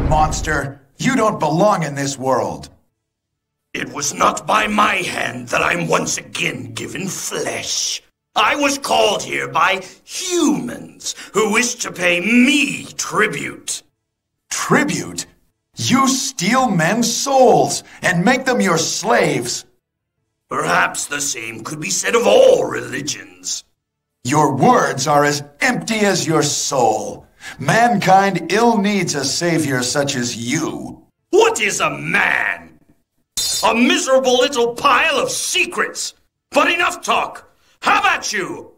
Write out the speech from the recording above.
monster! You don't belong in this world! It was not by my hand that I'm once again given flesh. I was called here by humans who wish to pay me tribute. Tribute? You steal men's souls and make them your slaves. Perhaps the same could be said of all religions. Your words are as empty as your soul. Mankind ill needs a savior such as you. What is a man? A miserable little pile of secrets. But enough talk. How about you?